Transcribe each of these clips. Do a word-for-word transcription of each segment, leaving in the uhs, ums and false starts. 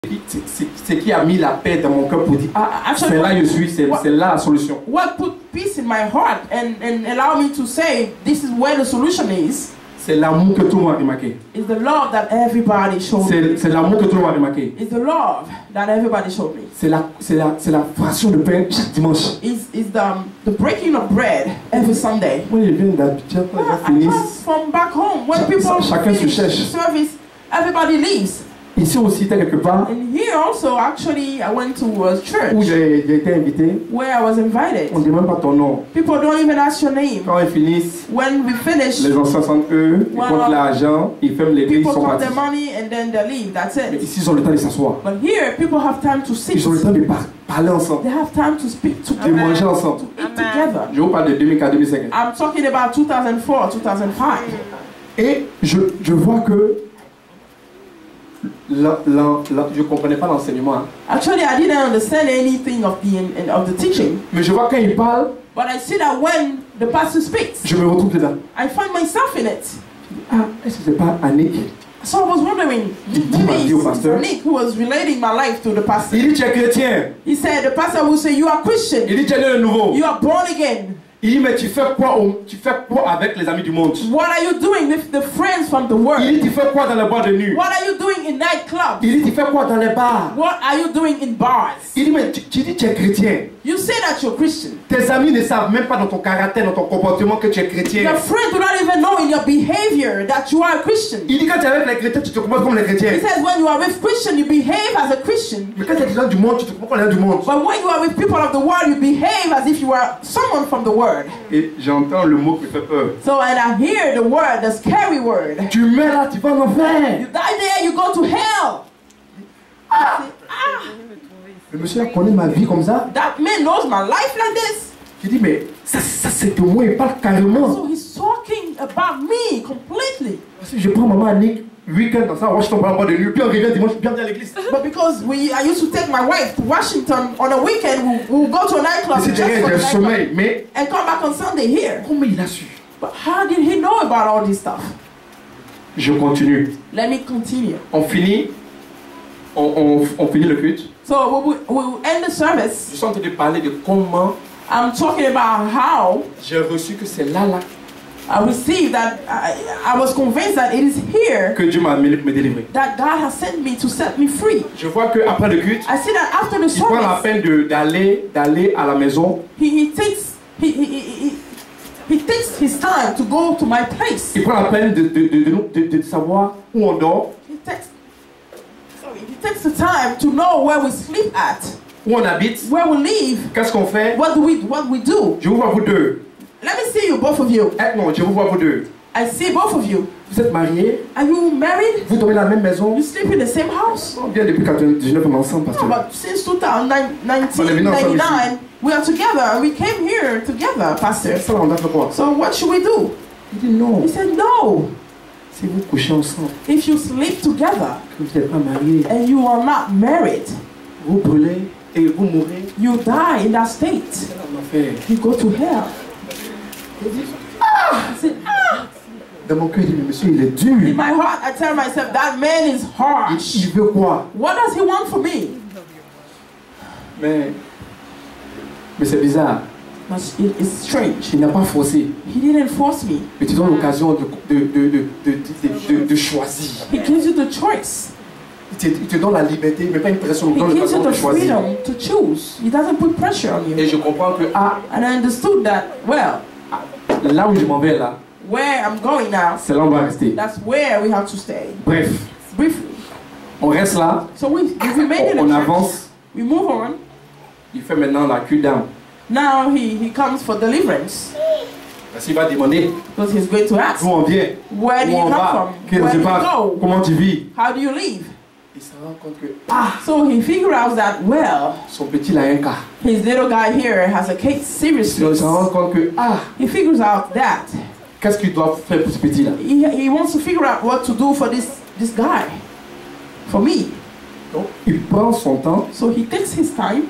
C'est qui a mis la paix dans mon cœur pour dire ah, c'est là je suis, c'est là la solution. What put peace in my heart and, and allow me to say this is where the solution is. C'est l'amour que tout le monde a remarqué. It's the love that everybody showed me. C'est l'amour que tout le monde a remarqué. It's the love that everybody showed me. C'est la, c'est la, c'est la fraction de pain chaque dimanche. It's, it's the, the breaking of bread every Sunday. Moi je viens d'Abidjan quand Yeah, ils I finissent. come from back home when people Chacun se finish cherche. service, everybody leaves. Ici aussi, était quelque part And here also, actually, I went to a church où j'ai été invité. where I was invited. On ne dit même pas ton nom. People don't even ask your name. Quand ils finissent, When we finish, les anciens sont eux, ils Wow. comptent l'argent, ils ferment l'église, ils people sont count partis. their money and then they leave. That's Mais it. ici, ils ont le temps de s'asseoir. But here, people have time to sit. Ils ont le temps de par parler ensemble, They have time to speak de together, manger ensemble. to eat together. Je vous parle de deux mille quatre à deux mille cinq. I'm talking about two thousand four, two thousand five. Et je, je vois que la, la, la, je ne comprenais pas l'enseignement. Hein. Actually, I didn't understand anything of the of the teaching. Mais je vois quand il parle, But I see that when the pastor speaks, je me retrouve dedans. I find myself in it. Ah, est-ce que c'est pas Annick? So I was wondering, Dis- dis-moi, maybe dis au it's pasteur. Nick who was relating my life to the pastor. Il dit tu es chrétien. He said, the pastor will say, you are Christian, Il dit tu es né de nouveau. you are born again. Il dit mais tu fais quoi, au, tu fais quoi avec les amis du monde? What are you doing with the friends from the Il world? dit tu fais quoi dans les boîtes de nuit? What are you doing in nightclubs? Il dit tu fais quoi dans les bars? What are you doing in bars? Il dit mais tu, tu dis tu es chrétien. You say that you're Christian. Tes amis ne savent même pas dans ton caractère, dans ton comportement que tu es chrétien. Your friends do not even know in your behavior that you are a Christian. Il dit quand tu es avec les chrétiens, tu te comportes comme les chrétiens. He says when you are with Christian, you behave as a Christian. Mais quand tu es dans du monde, tu te comportes comme les gens du monde. But when you are with people of the world, you behave as if you are someone from the world. Et j'entends le mot qui me fait peur. So and I hear the word, the scary word. Tu meurs là, tu vas en enfer. You die there, you go to hell. Ah. Le monsieur connaît ma vie comme ça. That man knows my life like this. Je dis mais ça, ça c'est de moi, il parle carrément. So he's talking about me completely. Parce que je prends maman Annick, week-end dans ça, Washington par rapport de nuit, puis on revient dimanche, puis on vient à l'église. But because we, I used to take my wife to Washington on a weekend, we'll, we'll go to a nightclub C'est just derrière, for j'ai the un sommeil, nightclub mais and come back on Sunday here. comment il a su? But how did he know about all this stuff? Je continue. Let me continue. On finit, on, on, on finit le culte. So we we will end the service. Je suis en train de parler de comment I'm talking about how j'ai reçu que c'est là, là I received that I, I was convinced that it is here que Dieu m'a amené me délivrer. that God has sent me to set me free. Je vois qu'après le culte, I see that after the il prend la service, peine de- d'aller d'aller à la maison. he, he takes he, he, he, he, he takes his time to go to my place. Il prend la peine de, de, de, de, nous- de- de savoir où on dort, He takes sorry, he takes the time to know where we sleep at, où on habite, where we live, qu'est-ce qu'on fait. what do we what we do. Je vous vois vous deux. Let me see you, both of you. Eh non, je vous vois vous deux. I see both of you. Vous êtes mariés, Are you married? vous dormez dans la même maison. You sleep in the same house? On vient depuis quatre-vingt-dix-neuf, on est ensemble, No, pasteur. but since nineteen ninety-nine, we are together and we came here together, Pastor. Ça, là, on a fait quoi? So what should we do? Il dit non. He said, no. Si vous couchez ensemble, If you sleep together que vous n'êtes pas mariés, and you are not married, vous brûlez et vous mourrez. you die in that state. C'est là on a fait. You go to hell. I said, ah. Dans mon cœur, il dit, mais monsieur, il est dur. In my heart, I tell myself, that man is Il, harsh. il veut quoi? What does he want from me? Mais, mais c'est bizarre. But it- It's strange. Il n'a pas forcé. He didn't force me. Mais tu donnes l'occasion de, de, de, de, de, de, de, de choisir. He gives you the choice. Il te, il te donne la liberté, mais pas une pression. Il He te donne gives you l'occasion de the choisir. freedom to choose. He doesn't put pressure on Et you. je comprends que, ah, And I understood that, well, là où je m'en vais là, where I'm going now, c'est là où on doit rester. that's where we have to stay. Bref, Briefly. on reste là, So we, we remain in on, on the church. avance. We move on. Il fait maintenant la cure d'âme. Now he, he comes for deliverance. Parce qu'il va demander Because he's going to ask, d'où on vient, where do où you on come va, from? qu'est-ce Where qui do se you passe, go? comment tu vis. How do you live? Il se rend compte que, ah, So he figures out that, well, son petit là a un cas. his little guy here has a case Il seriously. se rend compte que, ah, He figures out that. qu'est-ce qu'il doit faire pour ce petit là. He, he wants to figure out what to do for this, this guy. For me. Donc, il prend son temps, So he takes his time.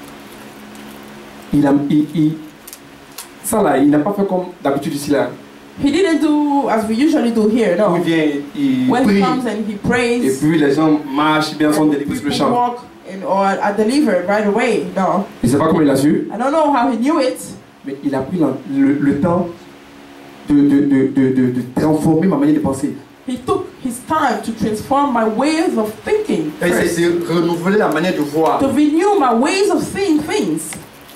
il a, il, il, ça là, il n'a pas fait comme d'habitude ici là. He didn't do as we usually do here, Où no. il vient, il When he prie, comes and he et prays, puis les gens marchent, bien sont délivrés sur le people champ. walk and, or are delivered right away, no. Je ne sais pas comment il a su, I don't know how he knew it, mais il a pris la- le, le temps de, de, de, de, de, de transformer ma manière de penser. he took his time to transform my ways of thinking Et first, c'est de renouveler la manière de voir. to renew my ways of seeing things.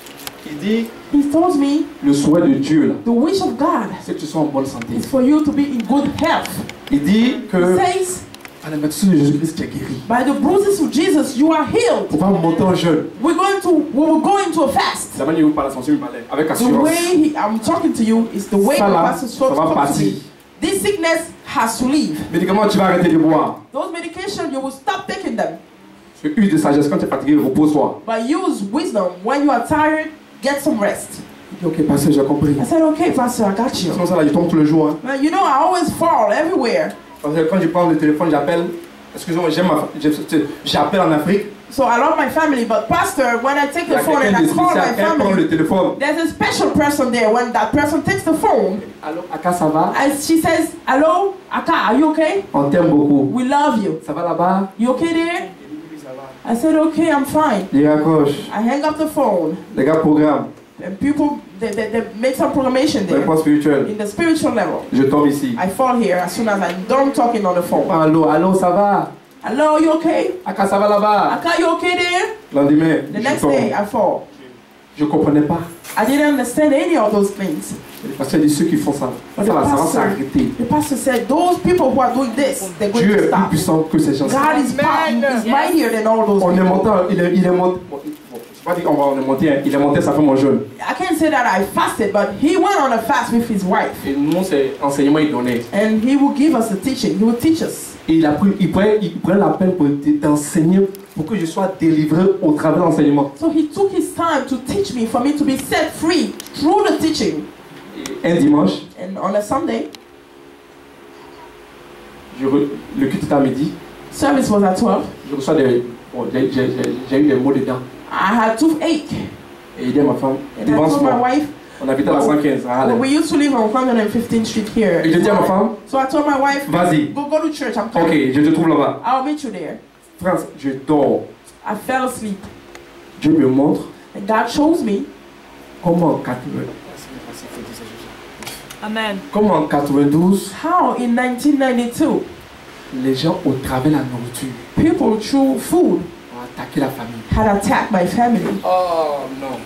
Il dit, He told me le souhait de Dieu, là, the wish of God c'est que tu sois en bonne santé. is for you to be in good health. Il dit He que says, par la médecine de Jésus-Christ, tu es guéri. by the bruises of Jesus, you are healed. On va monter en jeûne. We're going to, we will go into a fast. La manière dont il parle à son Dieu, il parlait avec The assurance. way he, I'm talking to you is the way Ça the là, pastor ça spoke va to partir. me. This sickness has to leave. Médicaments, tu vas arrêter de boire. Those medications, you will stop taking them. Tu use de sagesse quand tu es fatigué, repose-toi. But use wisdom. When you are tired, get some rest. Il dit, ok, pasteur, j'ai compris. I said, okay, pastor, I got you. Sinon, ça là, je tombe tous les jours. Hein. Well, you know, I always fall everywhere. Parce que quand je prends le téléphone, j'appelle. Excusez-moi, j'aime ma, je- j'appelle en Afrique. So I love my family, but pastor, when I take Il y the a phone quelqu'un and de I call spécial. my Elle prend le family, téléphone. there's a special person there. When that person takes the phone, Allô, Aka, ça va? I, she says, hello, Aka, are you okay? On t'aime beaucoup. We love you. Ça va là-bas? You okay there? Il dit, oui, ça va. I said, okay, I'm fine. Il raccroche. I hang up the phone, Les gars, programme. and people, they, they, they make some programmation there. Réponse spirituelle. In the spiritual level, Je tombe ici. I fall here as soon as I'm done talking on the phone. Allô, allô, ça va? Hello, you okay? Aka, ça va là-bas? Aka, you okay there? Lendemain, The je next tombe. day, I fall. Je ne comprenais pas. I didn't understand any of those things. Le pasteur dit ceux qui font ça, ça But the va, ça va pastor, s'arrêter. the pastor said, those people who are doing this, they're going Dieu to est plus stop. puissant que ces gens. God is, power, is mightier than all those On est people. monté, il est, il est monté. Bon, bon, je ne sais pas dire qu'on va on est monté, hein. Il est monté, ça fait mon jeûne. I can't say that I fasted, but he went on a fast with his wife. Et nous, c'est enseignement, il donnait. And he will give us the teaching. He will teach us. Et il a pris, il prenait, il prenait la peine pour t'enseigner, pour que je sois délivré au travers de l'enseignement. So he took his time to teach me, for me to be set free through the teaching. Et un dimanche, And on a Sunday, je re- le culte était à midi, service was at twelve. je reçois des. Bon, j'ai, j'ai, j'ai- j'ai eu des mots dedans. I had toothache. Et il dit à ma femme, And I devant told my moi, wife, on habitait à la cent quinze, à well, Harlem. we used to live on one hundred fifteenth Street here. Et je dis à ma femme, So I told my wife, vas-y, go, go to church, I'm ok, coming. je te trouve là-bas. I'll meet you there. France, je dors. I fell asleep. Dieu me montre And God shows me comment en quatre- Amen. comment en quatre-vingt-douze, how in nineteen ninety-two, les gens, au travers de la nourriture, people through food ont attaqué la famille. had attacked my family. Oh non.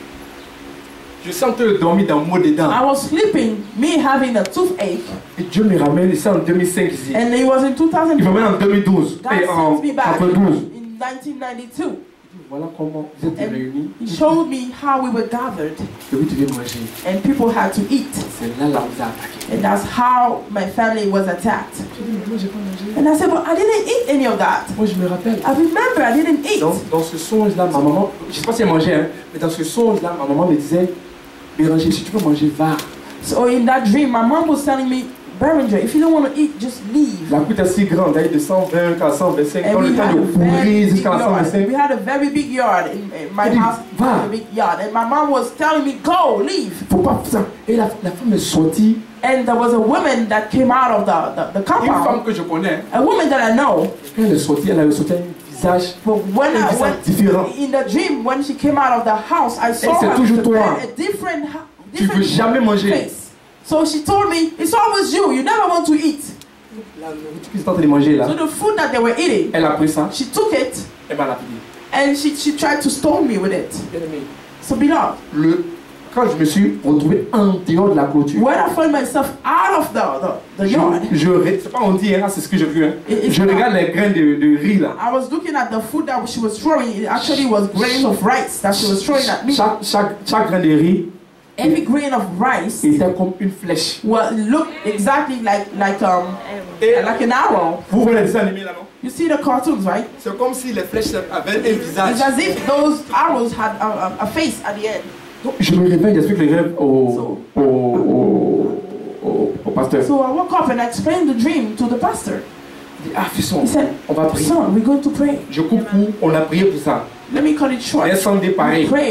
Je sens que dormir dans le mot dedans. I was sleeping, me having a toothache, Et Dieu me ramène ici en deux mille cinq ici. and it was in two thousand. Il me ramène en deux mille douze. God Et en sends me back quatre-vingt-douze. in nineteen ninety-two. Voilà comment vous êtes And réunis. He showed me how we were gathered, Et vous devez manger. and people had to eat. C'est là là où vous avez attaqué. And that's how my family was attacked. Je dis, mais moi j'ai pas mangé. And I said, but I didn't eat any of that. Moi je me rappelle. I remember I didn't eat. Dans, dans ce songe-là, ma maman, je sais pas si elle mangeait, hein, mais dans ce songe-là, ma maman me disait, Béranger, si tu peux manger, va. So in that dream, my mom was telling me, Berenger, if you don't want to eat, just leave. La coûte est si grande, d'ailleurs de cent vingt à cent vingt-cinq, And dans we le temps had, de a very pourrir big jusqu'à la cent yard. vingt-cinq. We had a very big yard in, in my Elle dit, house. va. A big yard, and my mom was telling me, go, leave. Faut pas faire ça. Et la, la femme est sortie. And there was a woman that came out of the, the, the Une femme compound, que je connais, a woman that I know. quand elle est sortie, elle avait sorti un visage, But when un I visage went différent. in the dream, when she came out of the house, I saw c'est her toujours with a, toi. a different, ha- Tu veux different jamais manger. face. So she told me, it's always you. You never want to eat. La nourriture qu'ils sont en train de manger là, So the food that they were eating, elle a pris ça, she took it elle m'a lapidé. and she, she tried to stone me with it. Bien aimé, So beloved, le, quand je me suis retrouvé en dehors de la clôture, when I found myself out of the, the, the je, yard, je, re- c'est pas on dit, hein, c'est ce que j'ai vu. Hein. It- it's Je not- regarde les grains de, de riz là. I was looking at the food that she was throwing. It actually was grains of rice that she was throwing at me. Chaque, chaque, chaque grain de riz Every grain of rice était comme une flèche. well, looked exactly like like um Et like an arrow. vous voyez les dessins animés là, non? You see the cartoons, right? C'est comme si les flèches avaient un visage. It's as if those arrows had a, a, a face at the end. Donc, je me réveille, j'explique les rêves au, So- au, au, au, au pasteur. So I woke up and I explained the dream to the pastor. Il dit, ah, fisson, He said, on va prier. son, we're going to pray. Je coupe où on a prié pour ça. Let me cut it short. Un Sunday We pareil. prayed.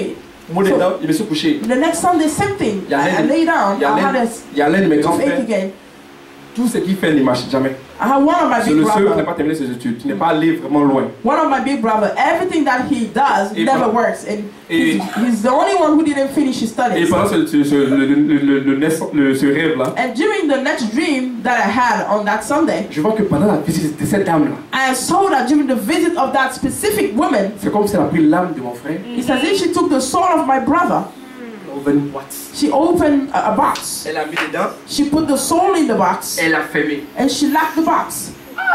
Moi, So, dedans, je me suis couché. the next Sunday, same thing. Il y a I, I l'un lay down. il y a I had l'un- a il y a l'un de mes grands toothache frères. again. Tout ce qu'il fait ne marche jamais. I had one of my C'est big le seul qui n'a brother. pas terminé ses études, qui n'est pas allé vraiment loin. One of my big brother. Everything that he does Et never pendant- works, and et- he's, he's the only one who didn't finish his Et studies. pendant ce, ce, ce- le, le, le, le, naissance- le- ce rêve-là, And during the next dream that I had on that Sunday, je vois que pendant la visite de cette dame-là, I saw that during the visit of that specific woman, c'est comme si elle a pris l'âme de mon frère, it's as if she took the soul of my brother. elle a ouvert une boîte. She opened a, a box. Elle a mis dedans, She put the soul in the box, elle a fermé. and she locked the box.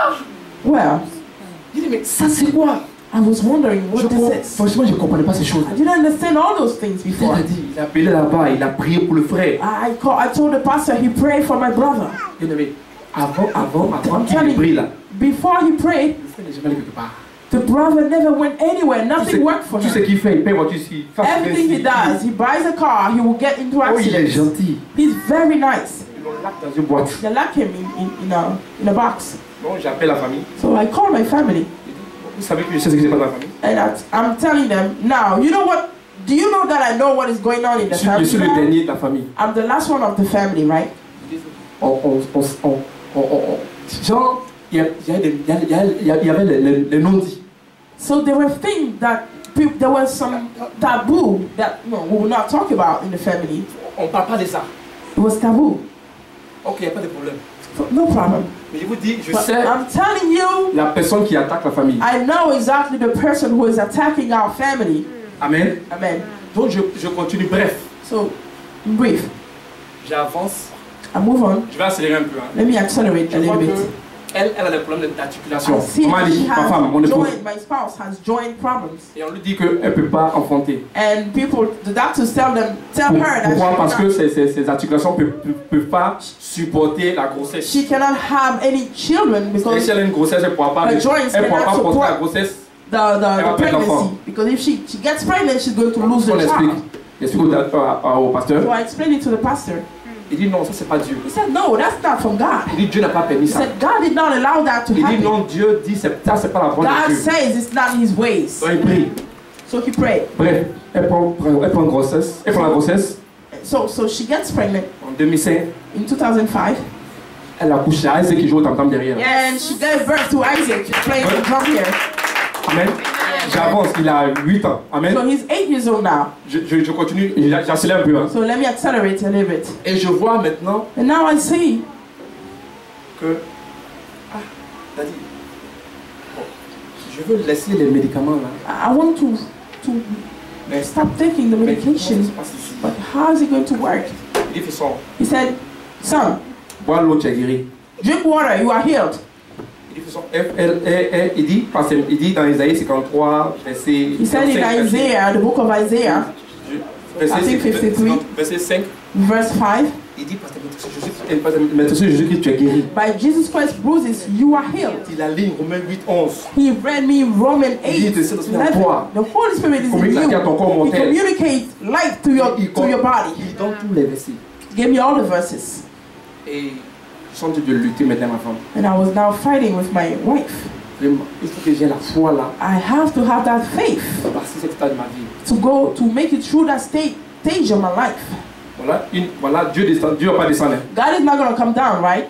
Well, Je dis, mais ça c'est quoi? I was wondering Je what com- this is. Franchement, je ne comprenais pas ces choses. I didn't understand all those things Il before. a dit, il a appelé là-bas, il a prié pour le frère. I call, I told the pastor he prayed for my brother. Bien aimé, avant, avant, avant Tell qu'il me. prie là, Before he prayed, le frère n'est jamais allé quelque part. the brother never went anywhere. Tout Nothing ce, worked for tout ce him. qu'il fait, il paye voiture ici. Everything he does, he buys a car, he will get into Oh, il est accidents. gentil. He's very nice. Ils l'ont lac dans une boîte. They lock him in, in, in, a, in a box. Bon, j'appelle la famille. So I call my family, Vous savez que je sais ce qui se passe dans la famille. and I, I'm telling them, now, you know what? Do you know that I know what is going on in Je the suis, je suis family? le now? dernier de la famille. I'm the last one of the family, right? On, on, on, on, on, on, on- genre, il y, a- il y, a des- il y, a- il y, a- il y a- il y avait les, les, les non-dits. So there were things that peop- there was some taboo that you know, we will not talk about in the family. On ne parle pas de ça. It was taboo. Ok, il n'y a pas de problème. So, no problem. Mais je vous dis, je But sais I'm telling you, la personne qui attaque la famille. I know exactly the person who is attacking our family. Amen. Amen. Donc je, je continue. Bref, So, in brief, j'avance. I move on. Je vais accélérer un peu. Hein. Let me accelerate Je a vois little que bit. elle, elle a des problèmes d'articulation. I see Maman that dit, she ma femme, mon has épouse. joint, my spouse has joint problems. Et on lui dit qu'elle ne peut pas enfanter. And people, the doctors tell them, tell Pour- her that Pourquoi? she Parce que cannot, ses, ses, ses articulations ne peuvent, peuvent- peuvent pas supporter la grossesse. she cannot have any children Et because si elle a une grossesse, elle ne pourra pas, Her elle joints pourra pas cannot porter la support grossesse. the, the, Elle va the perdre pregnancy. l'enfant. Because if she, she gets pregnant, she's going to lose On the explique. child. J'explique au, au, au pasteur. So I explained it to the pastor. Il dit non, ça c'est pas Dieu. He said, no, that's not from God. Il dit Dieu n'a pas permis He ça. said, God did not allow that to Il dit happen. non, Dieu dit c'est- ça c'est pas la voie de God Dieu. says it's not his ways. Donc il prie. So he prayed. Bref, elle prend, elle prend grossesse, elle prend la grossesse So, so she gets pregnant en deux mille cinq. in two thousand five. Elle accouche à Isaac qui joue au tam-tam derrière. And she gave birth to Isaac, playing the drum here. Amen. J'avance, il a huit ans. Amen. So he's eight years old now. Je, je, je continue, j'a- j'accélère un peu. Hein. So let me accelerate a little bit. Et je vois maintenant And now I see que. Ah, t'as dit. Bon, je veux laisser les médicaments là. I I want to to Mais stop taking the mais comment medication. ça se passe ici? But how is it going to work? Il dit, Fisson, He said, son, bois l'eau, tu es guéri. drink water, you are healed. Il dit, Fisson, F, L, E, E, il dit, parce que- il dit dans Isaïe cinquante-trois, verset. He said in verset- Isaiah, the book of Isaiah, verset, I think fifty-three. verset cinq, verse five, il dit, parce que Jésus- parce que Maître Jésus-Christ, tu es guéri. by Jesus Christ's bruises, you are healed. Il a lu Romains huit, onze. He read me Romans Il dit, eight, de cette façon, eleven. toi, The Holy Spirit is in communique à ton corps you. He mortel. communicates life to your, Il, to your body. il donne tous les versets. He gave me all the verses. Et je sens de lutter maintenant, ma femme. And I was now fighting with my wife. Vraiment, il faut que j'ai la foi là. I have to have that faith Passer cet état de ma vie. to go, to make it through that state, stage of my life. Voilà, une, voilà Dieu descend, Dieu va pas descendre. God is not going to come down, right?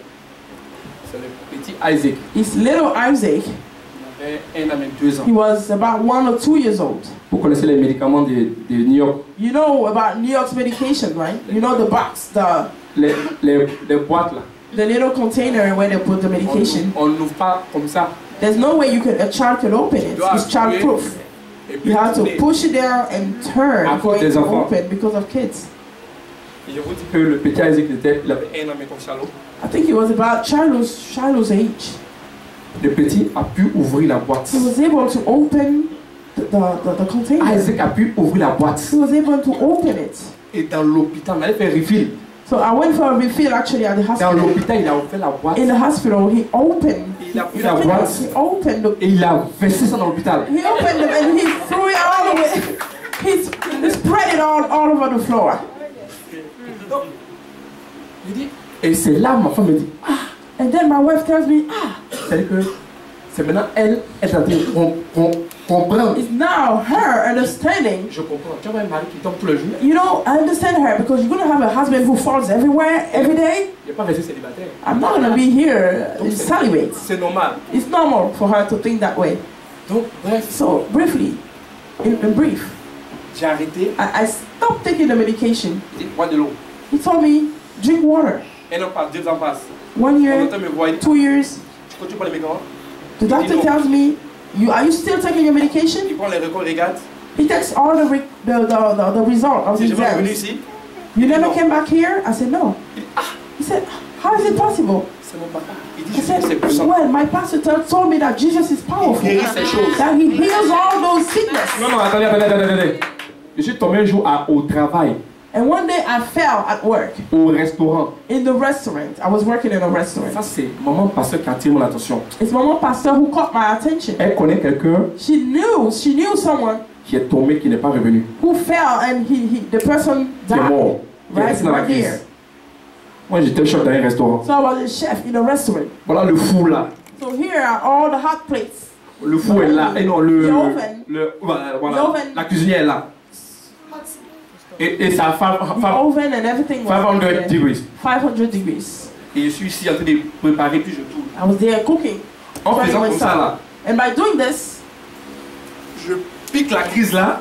C'est le petit Isaac. It's little Isaac. Il avait un an et deux ans. He was about one or two years old. Vous connaissez les médicaments de, de New York, You know about New York's medication, right? You know the box, the les, les, les boîtes là. the little container where they put the On medication. on n'ouvre pas comme ça. There's no way you can a child can open it. Tu dois It's childproof. Et puis You have to tourner. push it down and turn À for cause it des to enfants. open because of kids. Et je vous dis que le petit Isaac, il, était, il avait un an, mais comme Charlot. I think it was about Shiloh's, Shiloh's age. Le petit a pu ouvrir la boîte. He was able to open the, the, the, the container. Isaac a pu ouvrir la boîte. He was able to open it. Et dans l'hôpital, on allait faire refill. So I went for a refill actually at the Dans hospital. l'hôpital, il a ouvert la boîte. In the hospital, he opened. Il a pris la boîte He opened the. et il a versé ça dans l'hôpital. He opened them and he threw it all the way. He, he spread it all, all over the floor. Je dis, et c'est là ma femme me dit, ah, And then my wife tells me, ah, c'est-à-dire que c'est maintenant elle, elle est en train de rom- rom- comprendre. It's now her understanding. Je comprends. Tu as un mari qui tombe tous les jours. You know, I understand her because you're going to have a husband who falls everywhere, every day. Il n'est pas resté célibataire. I'm not going to be here in celibate. C'est normal. It's normal for her to think that way. Donc, bref, So, briefly, in, in brief, j'ai arrêté. I, I stopped taking the medication. J'ai dit, bois de l'eau. He told me, drink water. Un an passe, deux ans passent. One On year, entend me voir. two years. Tu continues par les médicaments. The doctor tells me, you, are you still taking your medication? Il prend les records, il regarde. He takes all the, re the, the, the, the result of the Si je vais revenir exams. ici, You never came back here? I said, no. He said, how is it possible? c'est mon papa. Il dit, I je sais que c'est said, puissant. well, my pastor told told me that Jesus is Il powerful. guérit ces choses. That he heals all those sickness. Non, non, attendez, attendez, attendez, attendez. Je suis tombé un jour à, au travail, And one day I fell at work au restaurant. in the restaurant. I was working in a Ça, restaurant. c'est maman pasteur qui attire mon attention. It's my mom pastor who caught my attention. Elle connaît quelqu'un She knew, she knew someone qui est tombé, qui n'est pas revenu, who fell and he, he the person qui est died. mort, qui est Right, resté dans la right here. crise. Moi, j'étais chef dans un restaurant. So I was a chef in a restaurant. Voilà le fou là. So here are all the hot plates. Le fou est là. Et non, le. The oven. le voilà, voilà. The oven. La cuisinière est là. Et, et sa femme. The femme oven and everything was five hundred there. degrees. five hundred degrees. Et je suis ici en train de préparer, puis je tourne. I was there cooking. En trying faisant comme myself. ça là, And by doing this, je pique la crise là.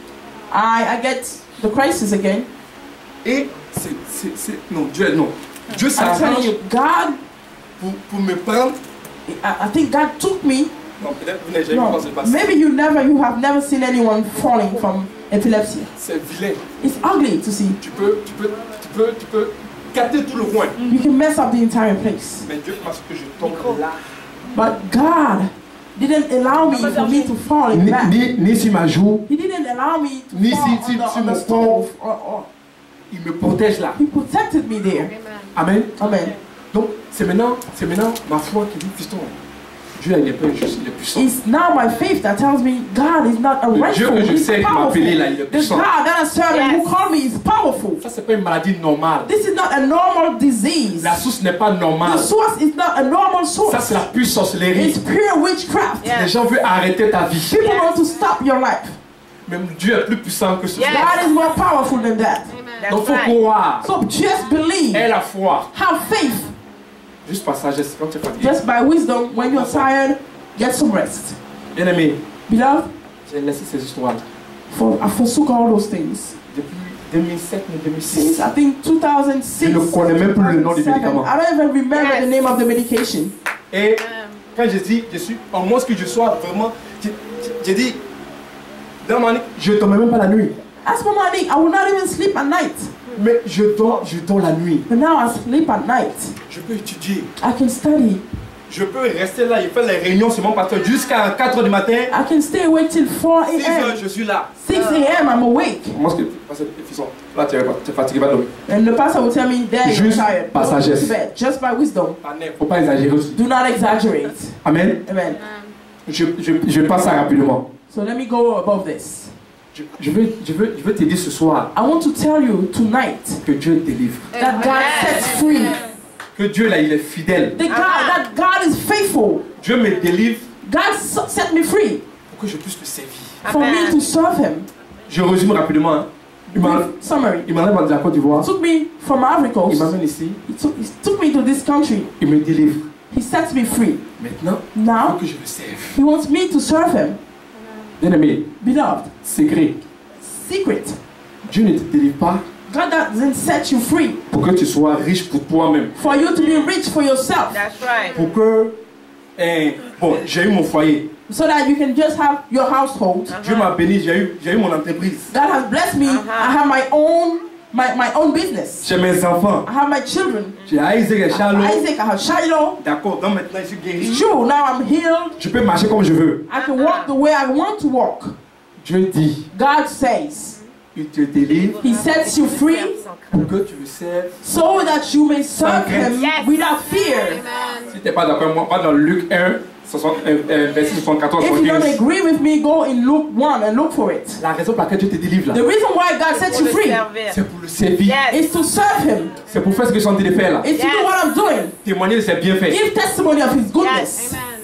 I, I get the crisis again. Et c'est. c'est- c'est- Non, Dieu, non. Dieu I'm telling s'arrange you, God, pour, pour me prendre. I, I think God took me. Non, peut-être vous n'avez jamais vu No, comment ça se passe. maybe you never, you have never seen anyone falling from epilepsy. C'est vilain. It's ugly to see. Tu peux, tu peux, tu peux, tu peux capter tout le coin. You can mess up the entire place. Mais Dieu parce que je tombe là. But God didn't allow me for me to fall in Ni, that. ni, ni sur ma joue, He didn't allow me to Ni fall si- on si- the, si on mon the stove. Or, or, il me protège là. he protected me there. Amen. Amen. Donc, c'est maintenant, c'est maintenant ma foi qui dit, fiston, Dieu il n'est pas injuste, il est puissant. It's now my faith that tells me God is not Le Dieu ungrateful. que je He's sais qui m'a powerful. appelé là, il est The puissant. God that I serve and who Yes. called me is powerful. Ça, c'est pas une maladie normale. This is not a normal disease. La source n'est pas The normale. source is not a normal source. Ça, c'est la pure sorcellerie. It's pure witchcraft. Yeah. Les gens veulent arrêter ta vie. People want to stop your life. Même Dieu est plus puissant que ce Yes. soit. God is more powerful than that. That's Donc, faut right. croire. So just believe. Aie la foi. Have faith. Juste par sagesse, quand tu es fatigué. Just by wisdom, when you're tired, get some rest. Bien aimé, Beloved, j'ai laissé ces histoires for I forsook all those things. depuis deux mille sept ou deux mille six. Since I think two thousand six, Je ne connais même plus le nom du two thousand seven, médicament. I don't even remember Yes. the name of the medication. Et quand je dis, je suis, en moins que je sois vraiment, je, je- je dis, dans ma nuit, je ne dors même pas la nuit. As for my I will not even sleep at night. Mais je dors, je dors la nuit. But now I sleep at night. Je peux étudier. I can study. Je peux rester là et faire les réunions sur mon pasteur jusqu'à quatre heures du matin. I can stay awake till four six heures, a.m. je suis là. six a.m. I'm awake. Moi, ce que pasteur, fils, là, tu es tu es fatigué, va dormir. And the pastor will tell me, there you're Juste tired. par Go to sagesse. bed. Just by wisdom. Il ne faut pas exagérer aussi. Do not exaggerate. Amen. Amen. Je, je, je passe ça rapidement. So let me go above this. Je, je, veux, je, veux, je veux te dire ce soir I want to tell you tonight que Dieu délivre. that God sets free. Que Dieu, là, il est fidèle. The God, that God is faithful. Dieu me délivre God so- set me free pour que je puisse le servir. for me to serve Him. Je résume rapidement. Hein. Il m'a- Brief summary. il m'enlève de la Côte d'Ivoire. He took me from Ivory Il Coast. m'amène ici. He took, he took me to this country. Il me délivre. He sets me free. Maintenant, il faut Now, que je le serve. He wants me to serve Him. Bien aimé, Beloved, secret. secret. Dieu ne te délivre pas God doesn't set you free pour que tu sois riche pour toi-même. for you to be rich for yourself, That's right. Pour que, eh, bon, j'ai eu mon foyer. so that you can just have your household. Dieu m'a béni, j'ai eu, j'ai eu mon entreprise. God has blessed me. I have my own, my, my own business. J'ai mes enfants. I have my children. J'ai Isaac et I have Charlotte. Isaac, I have Shiloh. D'accord, donc maintenant je suis guéri. It's true. Now I'm healed. Je peux marcher comme je veux. I can walk the way I want to walk. Dieu dit, God says il te délivre He sets you free pour que tu le serves. so that you may serve Him Yes. without fear. Si tu n'es pas d'accord avec moi, va dans Luc un, soixante, euh, euh, verset soixante-quatorze If you don't soixante-quinze. agree with me, go in Luke one and look for it. La raison pour laquelle Dieu te délivre là, The reason why God sets Pour you le free servir. c'est pour le servir. Yes. is to serve Him. C'est pour faire ce que je suis en train de faire là. Is to do Yes. what I'm doing. Témoigner de ses bienfaits. Give testimony of His goodness. Yes.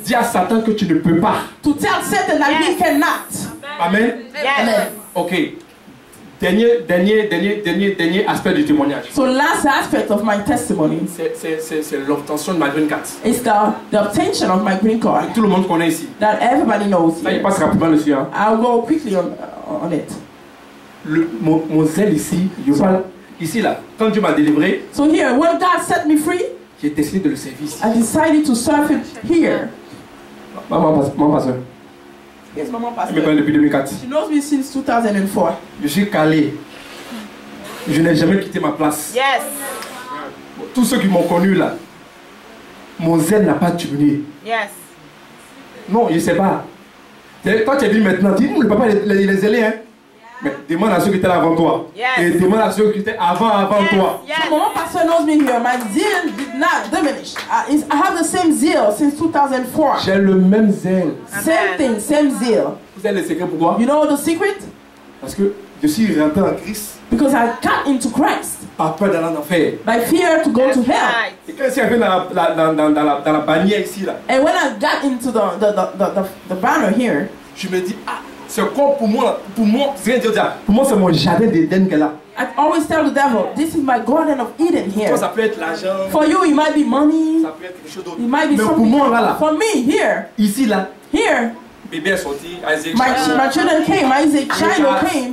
dis à Satan que tu ne peux pas. To tell Satan that he cannot. Amen. Amen. Ok. Dernier, dernier, dernier, dernier, dernier aspect du témoignage. So last aspect of my testimony C'est- C'est c'est- c'est l'obtention de ma green card. is the, the obtention of my green card Tout le monde connaît ici. that everybody knows. Ça, il Here. passe rapidement dessus. Hein. I'll go quickly on, on it. Le, mon, mon zèle ici, je parle ici là. Quand Dieu m'a délivré, So here, when God set me free, j'ai décidé de le servir ici. I decided to serve it here. Maman, maman, pasteur. Yes, Mama Elle me connaît Pastor. depuis deux mille quatre. She knows me since two thousand four. Je suis calé. Je n'ai jamais quitté ma place. Yes. Tous ceux qui m'ont connu là, mon zèle n'a pas diminué. Yes. Non, je ne sais pas. C'est- Quand tu es venu maintenant, dis nous le papa il est- il est zélé, hein. Mais demande à ceux qui étaient là avant toi. Yes. Et demande à ceux qui étaient avant, avant Yes. toi. Yes. So Mama Pastor knows me here. My zeal did not diminish. I, is- I have the same zeal since two thousand four. J'ai le même zèle. Same thing, same zeal. Vous savez le secret pourquoi? You know the secret? Parce que je suis rentré en Christ Because I got into Christ par peur d'aller en enfer. by fear to go That's to hell. right. Et quand je suis arrivé dans la, la- dans, dans- dans la, dans la bannière ici, là, And when I got into the, the, the, the, the, the banner here, je me dis, ah, c'est quoi pour moi, pour moi, c'est rien de dire, pour moi c'est mon jardin d'Éden qu'elle a. I always tell the devil, this is my garden of Eden Toi, here. ça peut être l'argent, For you, it might be money, ça peut être quelque chose d'autre. it might be Mais pour something. moi, là, là, For me, here, ici, là, here, bébé est sorti, Isaac, my, Charles. my children came, Isaac, Shiloh came.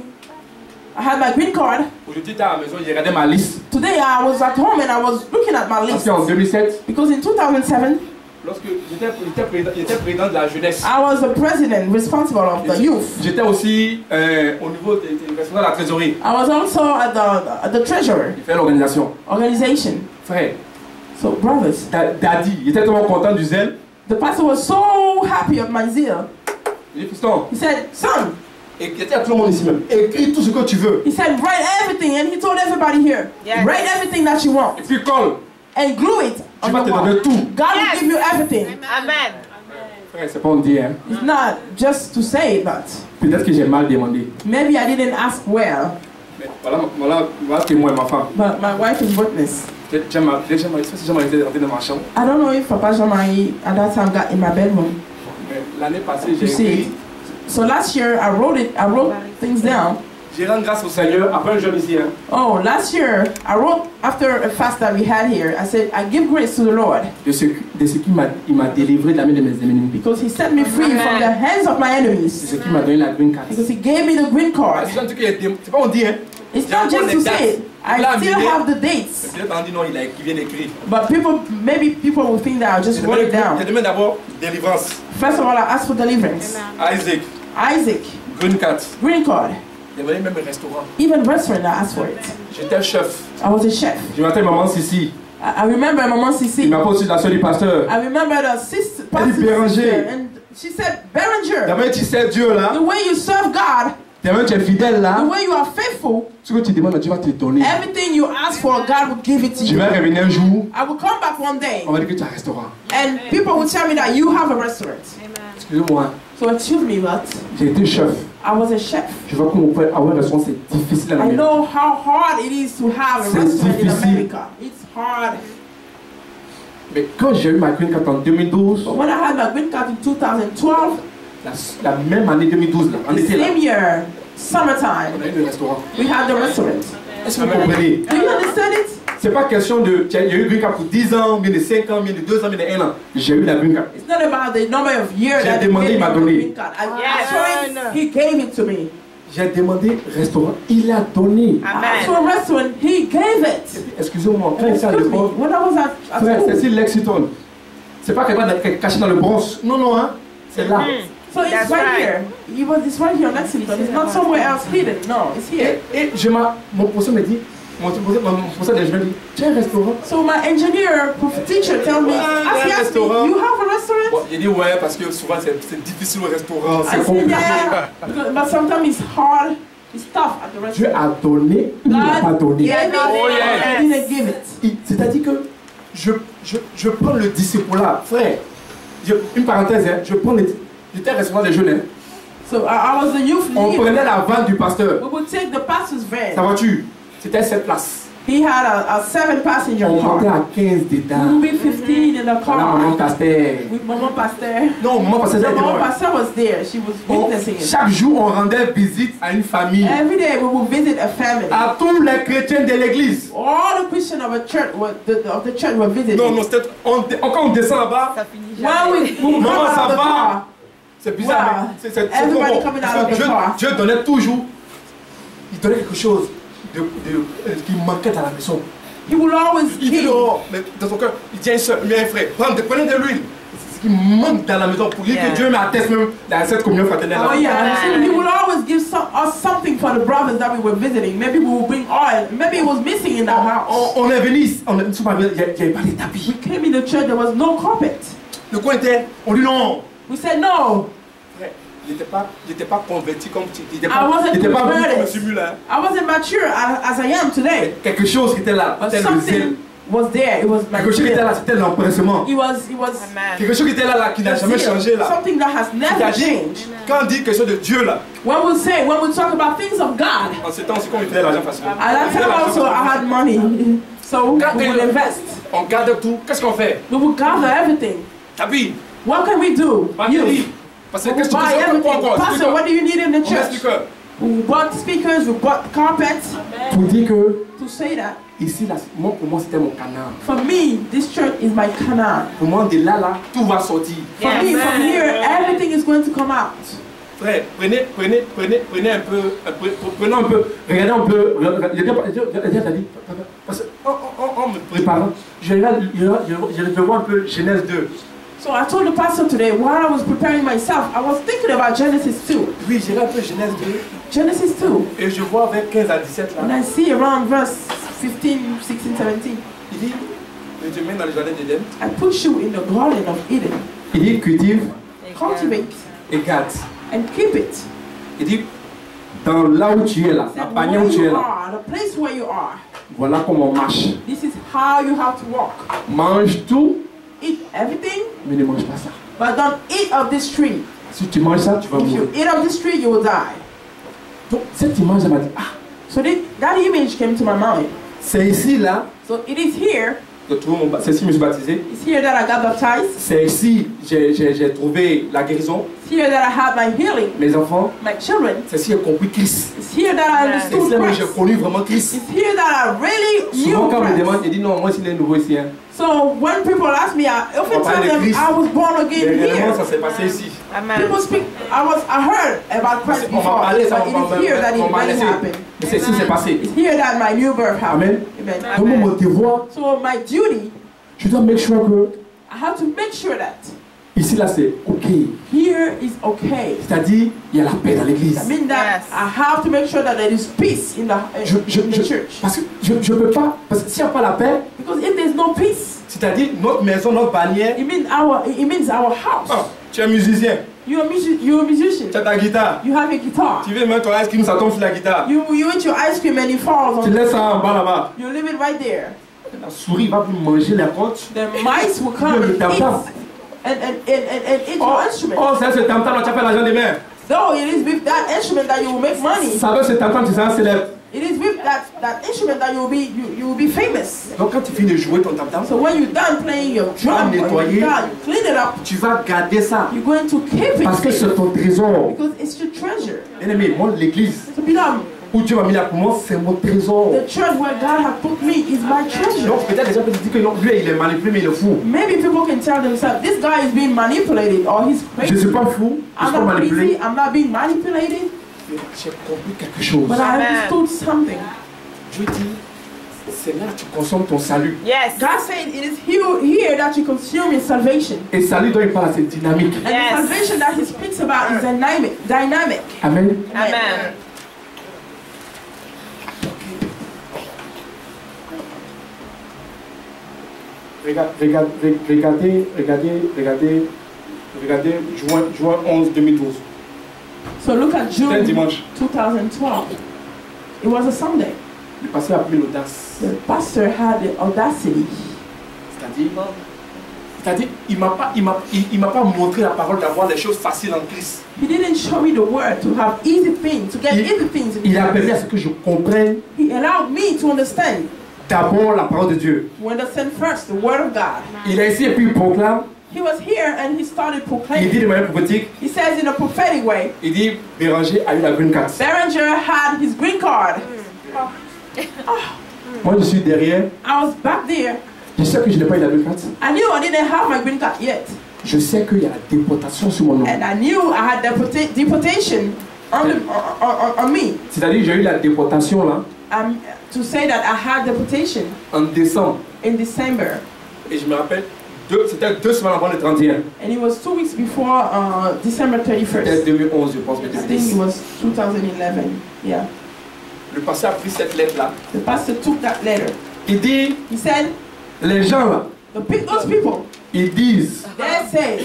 I had my green card. Aujourd'hui, j'étais à la maison, j'ai regardé ma liste. Today, I was at home and I was looking at my Parce list. qu'en deux mille sept, Because in two thousand seven, lorsque j'étais j'étais président, j'étais président de la jeunesse, I was the president responsible of the youth. j'étais aussi euh, au niveau des des responsables de la trésorerie. I was also at the, at the treasurer J'ai fait l'organisation. organization. Frère, So, brothers, Da- Daddy, il était tellement content du zèle. the pastor was so happy of my zeal. Il dit, fiston, He said, son, et il était à tout le monde ici même. Écris tout ce que tu veux. he said, write everything. And he told everybody here, Yes. write everything that you want Et puis colle. and glue it Tu on vas your te wall. donner tout. God Yes. will give you everything. Amen. Frère, c'est pas on dit, hein. It's not just to say it, but Peut-être que j'ai mal demandé. maybe I didn't ask well, Mais voilà, voilà, voilà témoin, ma femme. but my wife is witness. J'ai mal, j'ai mal, j'ai mal été rentré dans ma chambre. I don't know if Papa Jean-Marie at that time got in my bedroom. Mais l'année passée, You j'ai see, écrit. so last year I wrote it, I wrote things down. J'ai rendu grâce au Seigneur après un jeune ici, hein. Oh, last year I wrote after a fast that we had here. I said I give grace to the Lord De ce, de ce qui m'a, il m'a délivré de la main de mes ennemis. because He set me free from the hands of my C'est enemies. ce qui m'a donné la green card. Because He gave me the green card. C'est un truc qui est, c'est pas on dit, hein. It's not just to say it. I still have the dates. Peut-être on dit non, il a, il vient d'écrire. But people, maybe people will think that I just J'ai wrote it demandé, down. j'ai demandé d'abord délivrance. First of all, I asked for deliverance. Isaac, Isaac, green card. green card. J'ai demandé même un restaurant. Even restaurant, I asked for it. J'étais chef. I was a chef. Je m'appelle maman Sissi. I, I remember Maman Il Sissi. m'a pas aussi la soeur du pasteur. I remember the sister, Elle dit, pastor's Béranger. sister, and she said, Berenger, Jamais tu sais Dieu là. the way you serve God, Jamais tu es fidèle the là. way you are faithful, Ce que tu demandes, Dieu va te donner. everything you ask for, God will give it to Je you. vais revenir un jour. I will come back one day, On va dire que tu as un restaurant. and people will tell me that you have a restaurant. Excusez-moi. So excuse me, but J'ai été chef. I was a chef. Je vois comment on peut avoir un restaurant, c'est difficile à la I maison. know how hard it is to have a C'est restaurant in difficile. America. It's hard. Mais quand j'ai eu ma green card en deux mille douze, But when I had my green card in two thousand twelve, la, la même année deux mille douze, là, on the était là. same year, On summertime, a eu le restaurant. we had the restaurant. Est-ce que vous comprenez? Do you understand it? C'est pas question de. Il y a eu green card pour dix ans, bien de cinq ans, bien de deux ans, bien de un an. J'ai eu la green card. It's not about the number of years J'ai that he demandé, gave il m'a me the donné. green card. I Yes. asked for it, he gave it to me. J'ai demandé restaurant, il a donné. I asked Amen. for a restaurant, he gave it. Excusez-moi, quand il s'est à Excuse me, l'époque, when I was at, at frère, c'est school. ici Lexington. C'est pas quelqu'un qui est caché dans le bronze. Non, non, hein. C'est là. So it's That's right, right. here. It was, it's right here on Lexington. It's not somewhere else hidden. No, it's here. Et, et je m'a, mon professeur me dit, mon professeur, mon professeur d'ingénieur me dit, tu as un restaurant? So my engineer, prof- teacher, tell me, Ah, ask, il y a un he asked me, restaurant. you have a Bon, restaurant? j'ai dit ouais, parce que souvent c'est c'est difficile au restaurant, I c'est said, compliqué. yeah, because- but sometimes it's hard, it's tough at the Dieu restaurant. a donné, il n'a pas God donné. gave it, Oh, yes. he didn't give it. Il- C'est-à-dire que je, je, je prends le disciple-là, frère. Je- une parenthèse, hein, je prends les. J'étais responsable des jeunes. Hein. So I, I was the youth On leader. prenait la vanne du pasteur. We would take the pastor's Sa van. voiture, c'était cette place. He had a, a seven passenger On montait car. à quinze We dedans. would be fifteen in the Voilà, maman car. Castel. With Mama Pastor. Non, maman Pastel, The c'était Mama moi. Pastor was there. She was On- witnessing it. Chaque jour, on rendait visite à une famille. Every day we would visit a family. À tous les chrétiens de l'église. All the Christians of a church, were, the, of the church were visiting. Non, non, c'était. On, quand on descend là-bas, Ça finit When jamais. we, we would come Maman, out ça of the va? car, c'est bizarre, Wow. mais c'est c'est- c'est trop Everybody bon. coming Parce out of que the Dieu, car. Dieu donnait toujours. Il donnait quelque chose de, de, euh, qui manquait dans la maison. he will always Il dit, give. oh, mais dans son cœur, il dit à un soeur, mais un frère, prenez, prenez de l'huile. C'est ce qui manque dans la maison pour dire Yeah. que Dieu m'atteste même dans cette communion fraternelle. Oh yeah, so he will always give some, us something for the brothers that we were visiting. Maybe we will bring oil. Maybe it was missing in the house. On, on est venu, on est, il n'y avait pas de tapis. We came in the church, there was no carpet. Le coin était, on dit non. We said no. Frère, il n'était pas, il était pas converti comme tu. Il n'était I pas, wasn't il était pas vu converted. comme ce mur-là. I wasn't mature as, as I am today. Quelque chose qui était là, But c'était le zèle. something was there. It was Quelque chose qui était là, mature. c'était l'empressement. It was, it was Amen. Quelque chose qui était là, là qui n'a jamais changé là. something that has never C'est-à-dire, changed. quand on dit quelque chose de Dieu là, When we say, when we talk about things of God, en ce temps aussi, quand on faisait l'argent facile. at that time also I had money. So Quand we on- would invest. On garde tout. Qu'est-ce qu'on fait? We would gather everything. Tapis, What can we do? batterie. You. Parce que We qu'est-ce que tu buy fais? Quoi everything. encore? Pastor, what do you need in the On church? explique. We bought speakers, we bought carpets. Pour dire que To say that, ici, là, moi, pour moi, c'était mon canard. for me, this church is my canal. Pour moi, de là, là, tout va sortir. For Yes. me, from here, everything is going to come out. Frère, prenez, prenez, prenez, prenez un peu, un peu, prenons un peu, regardez un peu, regardez, parce qu'en en, en me préparant, je regarde, je, je, je vois un peu Genèse deux. So I told the pastor today, while I was preparing myself, I was thinking about Genesis two. Oui, je regarde un peu Genèse deux, Genesis two. et je vois vers quinze à dix-sept And là, I see around verse fifteen, sixteen, seventeen. il dit, je te mets dans le jardin d'Éden, I put you in the garden of Eden. il dit cultive Cultivate et garde. and keep it. Il dit, dans là où tu es là, la That panière where où tu es you là, are, the place where you are, voilà comment on marche. this is how you have to walk. Mange tout, Eat everything, mais ne mange pas ça. but don't eat of this tree. Si tu manges ça, tu vas If mourir. you eat of this tree, you will die. Donc cette image, elle m'a dit, ah, So that, that image came to my mind. c'est ici là So it is here. que je trouve mon ba- c'est ici que je me suis baptisé. It's here that I got baptized. C'est ici que j'ai- j'ai j'ai trouvé la guérison. It's here that I had my healing, Mes enfants, my children. c'est ici que j'ai compris Christ. It's here that I C'est understood ici que j'ai Christ. connu vraiment Christ. It's here that I really Souvent knew quand on me demande, Christ. il dit non, moi c'est un nouveau ici. Hein. So when people ask me, I often On parle tell de them Christ. I was born Mais again réellement, here. ça s'est passé ici. Amen. People speak. I was. I heard about Christ On m'a before, parlé, ça, but on m'a it is here that it on m'a really laissé. happened. Mais c'est ici que c'est passé. It's here that my new birth happened. Amen. Amen. Donc mon devoir, So my duty, je dois make sure que I have to make sure that ici là c'est ok. here is okay. C'est-à-dire, il y a la paix dans l'église. I mean that Yes. I have to make sure that there is peace in the in, Je, je, in the je- church. parce que je ne peux pas, parce que s'il n'y a pas la paix, Because if there's no peace, c'est-à-dire notre maison, notre bannière, it means our it means our house. ah, tu es musicien, You're a music, you're a musician. tu as ta guitare, You have a guitar. tu veux mettre ton ice cream, ça tombe sur la guitare. You you eat your ice cream and it falls Tu on. laisses ça en bas là-bas. You leave it right there. La souris va plus manger la côte. The mice will come Le and eat tam-tam. and and and and, and eat Oh, your instrument. oh c'est ce tam-tam, tu as fait l'argent demain. Though it is with that instrument that you will make money. Ça veut ce tam-tam, tu seras célèbre. It is with that that instrument that you will be you, you will be famous. Donc quand tu finis de jouer ton tam-tam, So when you're done playing your drum, Tu vas or nettoyer. your guitar, you clean it up. tu vas garder ça. You're going to keep Parce que it c'est ton trésor. because it's your treasure. Bien aimé, moi l'église So beloved, où Dieu m'a mis là pour moi, c'est mon trésor. the church where God has put me is my treasure. Donc peut-être les gens peuvent dire que non, lui il est manipulé mais il est fou. Maybe people can tell themselves, this guy is being manipulated or he's Je ne crazy. suis pas fou, je I'm suis pas not manipulé. crazy, I'm not being manipulated, Mais j'ai compris quelque chose. but I Amen. understood something. Dieu dit, c'est là que tu consommes ton salut. Yes. God said it is here, here that you consume your salvation. Et salut dont il parle, c'est dynamique. And Yes. the salvation that he speaks about is dynamic. dynamic. Amen. Amen. Regarde, regarde, re- regardez, regardez, regardez, regardez, juin, juin onze deux mille douze. So look at C'était un June dimanche. twenty twelve. It was a Sunday. Le pasteur a pris l'audace. The pastor had the audacity. C'est-à-dire, c'est-à-dire, il m'a pas, il m'a, il, il m'a pas montré la parole d'avoir les choses faciles en Christ. He didn't show me the word to have easy things, to get Il- easy things. in Il a Christ. permis à ce que je comprenne He allowed me to understand d'abord la parole de Dieu. to understand first the word of God. Il est ici et puis il proclame. He was here and he started Il dit proclaiming. de manière prophétique. He says in a prophetic way, Il dit Béranger a eu la green card. Berenger had his green card. Moi je suis derrière. I was back there. Je sais que je n'ai pas eu la green card. I knew I didn't have my green card yet. Je sais qu'il y a la déportation sur mon nom. And I knew I had deporta deportation on, the, on, on, on me. C'est-à-dire j'ai eu la déportation là Um, to say that I had deportation en décembre. in December. Et je me rappelle, deux- c'était deux semaines avant le trente et un. And it was two weeks before uh, December C'était thirty-first. deux mille onze, je pense. I peut-être. think it was two thousand eleven. Yeah. Le pasteur a pris cette lettre là. The pastor took that letter. Il dit, He said, les gens là, the, pe- those people, ils disent they say,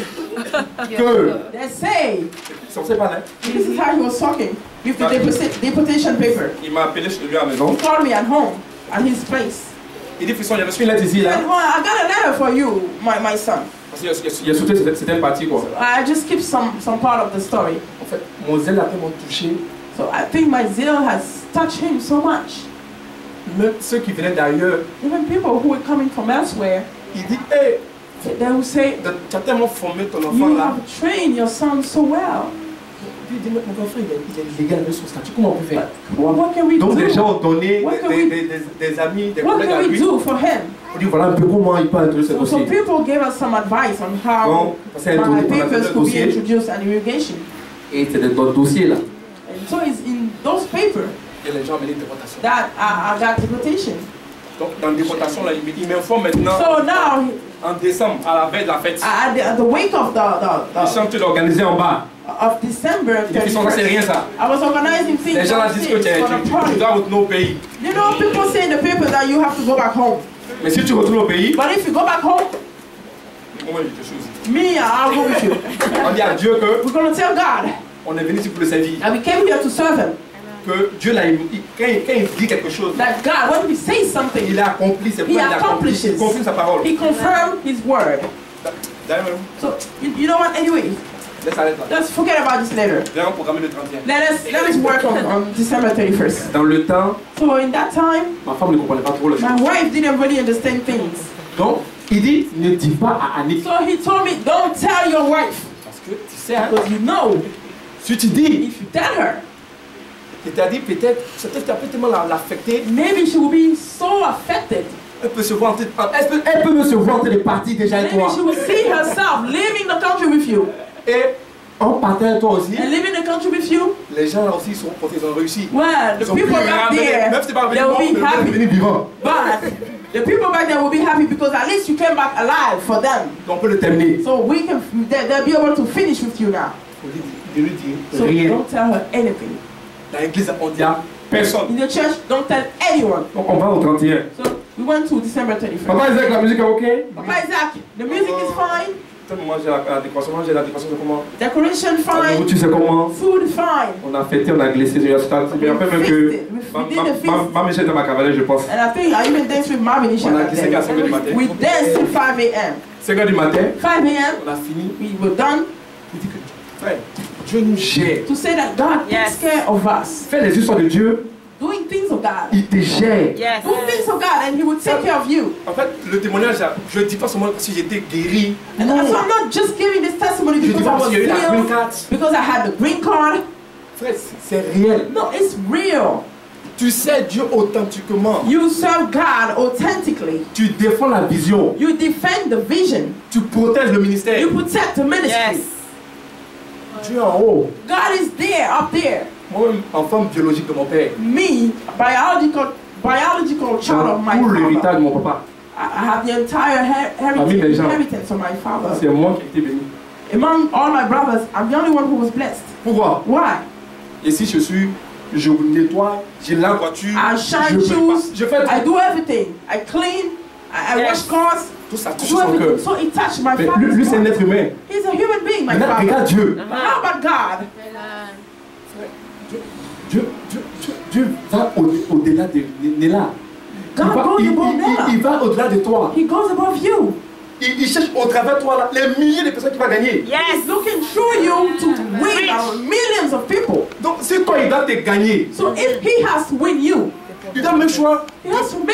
que... they say, Ça ne pas, hein? this is how he was talking with the deposi- deportation paper. Il m'a appelé chez lui à la maison. He called me at home, at his place. Il dit, Fisson, j'ai reçu une lettre ici He là. said, well, I got a letter for you, my, my son. Parce qu'il a, il a sauté cette- certaines parties quoi. I just keep some, some part of the story. En fait, mon zèle a tellement touché. So I think my zeal has touched him so much. Même ceux qui venaient d'ailleurs, Even people who were coming from elsewhere, il dit, hé, they will say, tu as tellement formé ton enfant you là. have trained your son so well. Puis il dit, mais mon enfant il est, il est illégal avec son statut, comment on peut faire? What, what can we Donc do? des gens ont donné, What des, can des, we- des, des, des amis, des What collègues à can we lui. do for him? On dit, voilà un peu comment il peut introduire ce So, so dossier. people gave us some advice on how Donc, c'est un my dossier, on a fait papers un could be dossier. introduced at immigration. Et c'est dans le dossier là. And so it's in those papers Et les gens ont mené une déportation. that I, I got deportation. Donc dans la déportation là, il il m'informe maintenant. So now, En décembre, à la veille de la fête, at the, at the wake of the, the, ils the sont tous organisés en bas. of December Il dit, Fisson, ça c'est rien thirty-first, ça. I was organizing things Les gens là disent que tu, es- for the tu, tu, tu party. dois retourner au pays. You know, people say in the paper that you have to go back home. Mais si tu retournes au pays, But if you go back home, comment je te choisis? me, I'll go with you. On dit à Dieu que We're going to tell God on est venu ici pour le servir. that we came here to serve Him. Que Dieu là, il- il- quand, il, quand il dit quelque chose, That God, when He says something, il a accompli ses He plans, il a accompli, accomplishes. il confirme sa parole. He confirmed His word. D'ailleurs, So, you, you know what? Anyway, laisse arrêter là. let's forget about this letter. Viens programmer le trente et un. Let us let us work on, on December thirty-first. Dans le temps, So in that time, ma femme ne comprenait pas trop le my choses. wife didn't really understand things. Donc, il dit, ne dis pas à Annick. So he told me, don't tell your wife. Parce que tu sais, hein, Because you know, si tu dis, if you tell her, c'est-à-dire peut-être, ça peut tellement la- l'affecter, maybe she will be so affected. elle peut se voir, en train- elle peut, elle peut me se voir entre les parties déjà avec Maybe toi. she will see herself leaving the country with you. Et en partant avec toi aussi, And living the country with you, les gens là aussi sont quand ils ont réussi. well, Ils the sont people plus back ramenés, there, même si t'es pas they revenu mort, will be mais happy. revenu vivant. But the people back there will be happy because at least you came back alive for them. Donc on peut le terminer. So we can, they- they'll be able to finish with you now. Il dit, il lui dit So rien. don't tell her anything. Dans l'église, on dit à personne. In the church, don't tell anyone. Donc on va au trente et un. So we went to December thirty-first. Papa Isaac, la musique est ok? Papa Isaac, the music is fine, Moi j'ai la, la décoration, moi j'ai la décoration de comment? decoration La fine, nourriture c'est comment? food fine. On a fêté, on a glissé, j'ai starté. Mais après même que. We Ma, did ma, the feast. ma, ma Michel dans ma cavalière, je pense. And I think I even danced with Marvin Isha On a that glissé qu'à cinq heures du day. matin. We danced till five A M cinq heures du matin, five A M, on a fini. we were done Il dit que, frère, Dieu nous gère. to say that God Yes. takes care of us. Fais les histoires de Dieu, Doing things of God. il te gère. Yes. Doing things of God and He will take care of you. En fait, le témoignage, je ne dis pas seulement si j'étais guéri. And Non. so I'm not just giving this testimony Je dis because I pas was si j'ai eu la green healed, card. because I had the green card. Frère, c'est réel. No, it's real. Tu sais Dieu authentiquement. You serve God authentically. Tu défends la vision. You defend the vision. Tu protèges le ministère. You protect the ministry. Yes. Dieu est en haut. God is there, up there. Moi-même, enfant biologique de mon père. Me, biological, biological child of my Pour father. l'héritage de mon papa. I I have the entire her- Parmi les heritage, gens. inheritance of my father. C'est moi qui ai été béni. Among all my brothers, I'm the only one who was blessed. Pourquoi? Why? Et si je suis, je nettoie, j'ai la voiture, I je shine prépare, shoes. je fais I tout, do everything. I clean. I, I Yes. wash cars. tout ça I touche do son everything. cœur. So it touched my Mais father's lui, lui c'est un heart. être humain. He's a human being, my Maintenant, father. regarde Dieu. How about God? Dieu, Dieu, Dieu, Dieu, Dieu va au- au-delà de Néla. Il God va, goes il, above il- Nella. il- il va au-delà de toi. He goes above you. Il, il cherche au travers de toi là, les milliers de personnes qui vont gagner. He's Yes. looking through you to win uh, millions of people. Donc si toi il va te gagner, So if he has to win you, il a le même choix. he has to make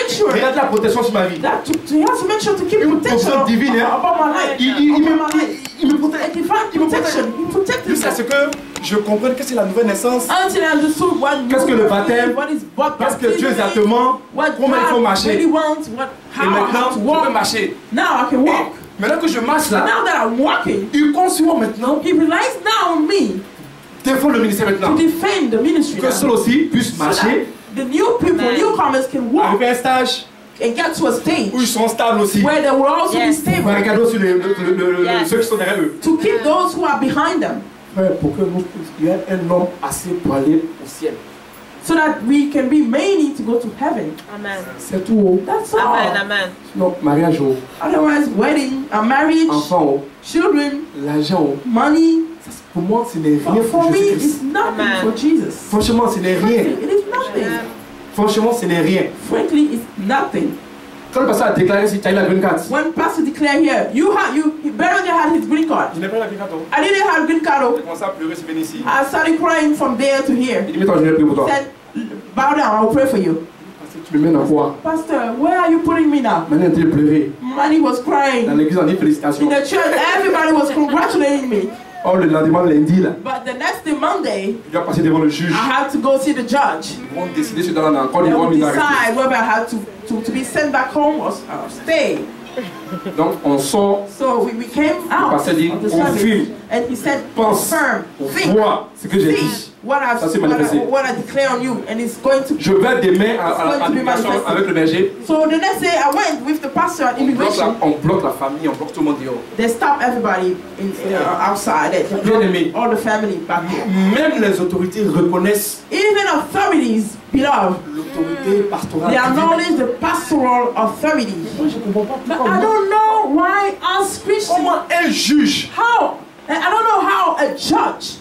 make sure regarde la protection sur ma vie. that to, to, he has to make sure to keep Une protection protection divine, hein. about my life. Il, il, il, About me, my life. il, il me A protège. divine Il me protège. protection. He protected Jusqu'à ce me. que je comprenne que c'est la nouvelle naissance. Until I understood what Qu'est-ce que le baptême? what is what Qu'est-ce que Dieu baptism is, exactement? what Comment il faut God marcher. really wants, what Et how I maintenant, have to je peux walk. marcher. Now I can walk. Et maintenant que je marche là, Now that I'm walking, il compte sur moi maintenant. he relies now on me Défendre le ministère to maintenant. defend the ministry. Que now. ceux aussi puissent So that marcher, the new people, Amen. newcomers can walk arriver à un stage and get to a stage où ils seront stables aussi. where they will also Yes. be On va stable regarder aussi le- le- le- le- Yes. ceux qui sont derrière eux. to keep those who are behind them, Frère, pour que nous il y ait un homme assez pour aller au ciel. so that we can be many to go to heaven. Amen. C'est tout. Oh. That's all. Amen. Amen. Sinon, mariage, oh. Otherwise, wedding, a marriage, Enfant, oh. children, L'argent, oh. money, Ça, c'est- pour moi, ce n'est rien for, pour for me, Jésus-Christ. it's nothing Amen. for Jesus. Franchement, ce n'est rien. Frankly, it is nothing. Franchement, ce n'est rien. Frankly, it's nothing. Quand le pasteur a déclaré si tu as eu la green card, When Pastor declared here, you had you Berenger had his green card. je n'ai pas eu la green card. oh. I didn't have green card. J'ai oh. commencé à pleurer sur ici. I started crying from there to here. Il dit, mais toi, je vais prier pour toi. Said, bow down, I'll pray for you. Parce que tu me mènes à quoi? Pastor, where are you putting me now? Maintenant, tu es pleuré. Money was Dans crying. l'église, on dit In félicitations. the church, everybody was congratulating me. Oh, le lendemain, lundi, là, But the next day, Monday, il dois passer devant le juge. I had to go see the judge. Ils vont décider si dans encore They ils vont would nous arrêter. decide whether I had to, to, to be sent back home or, or stay. Donc, on sort, So we, we came out pasteur dit, of the confirme, service, and he said, pense, confirm, think, vois ce que j'ai see dit. what, I've, Ça, c'est what, I, manifesté. what I declare on you, and it's going to. Je vais demain à, à, à l'immigration avec le berger. So the next day I went with the pastor at On bloque, la, immigration. on bloque la famille, on bloque tout le monde dehors. They stopped everybody in, uh, outside. They Bien aimé. all the family back here. Même les autorités reconnaissent Even authorities, beloved, l'autorité pastorale. they divine. acknowledge the pastoral authority. Moi, je ne comprends pas But pourquoi. I don't know why us Christians, Comment un juge, how, and I don't know how a judge,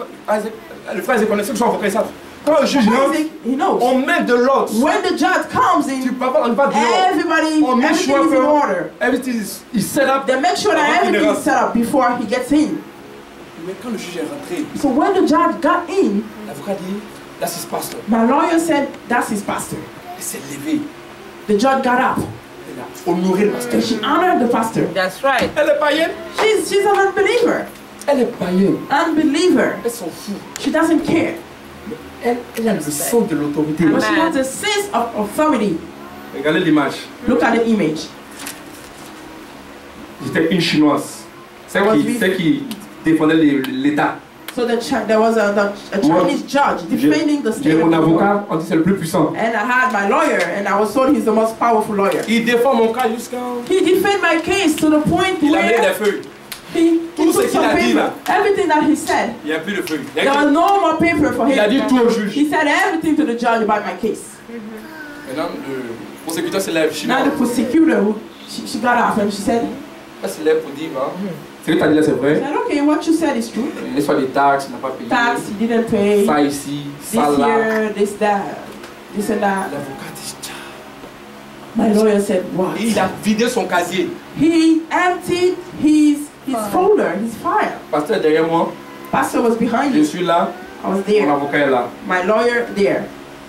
le frère, ils connaissent, ils sont avocats, ils savent. Quand un juge rentre, Isaac, he knows. on met de l'ordre. When the judge comes Tu in, peux pas, on va dehors. everybody, On met everything sure is in que order. everything is, is set up. They make sure that Avant qu'il ne everything is rentre. set up before he gets in. Mais quand le juge est rentré, So when the judge got in, l'avocat dit, that's his pastor. my lawyer said, that's his pastor. Il s'est levé. The judge got up Elle a honoré le pasteur. and she honored the pastor. That's right. Elle est païenne. She's, she's an unbeliever. Elle est païenne. Unbeliever. Elle s'en fout. She doesn't care. Elle, elle a le sens de l'autorité. But she Amen. has a sense of authority. Regardez l'image. Look at the image. J'étais une chinoise. Celle qui, celle qui défendait les- l'État. So the Chi- there was a, the, a Chinese judge defending the J'ai state mon of New York. avocat, on dit c'est le plus puissant. And I had my lawyer, and I was told he's the most powerful lawyer. Il défend mon cas jusqu'à... He defended my case to the point Il a mis des where feuilles. he, he Tout ce took qu'il some a dit, paper. là. Everything that he said, Il n'y a plus de feuilles. Il, y a there was que- no more paper for il a dit him. tout au juge. He said everything to the judge about my case. Maintenant, le prosécuteur se lève. Chinois. Now the prosecutor, who- she, she got up and she said, Elle se lève pour dire, hein, ce que tu as dit là, c'est I vrai. said, okay, what you said is true. Les soit des taxes, il n'a pas payé. Tax, he didn't pay. Ça ici, This ça là. here, this, that, this and that. L'avocat dit, tiens. My lawyer said, what? Et il a vidé son casier. He emptied his his folder, his file. Pasteur est derrière moi. Pastor was behind Je you. suis là. I was Mon there. avocat est là. My lawyer there.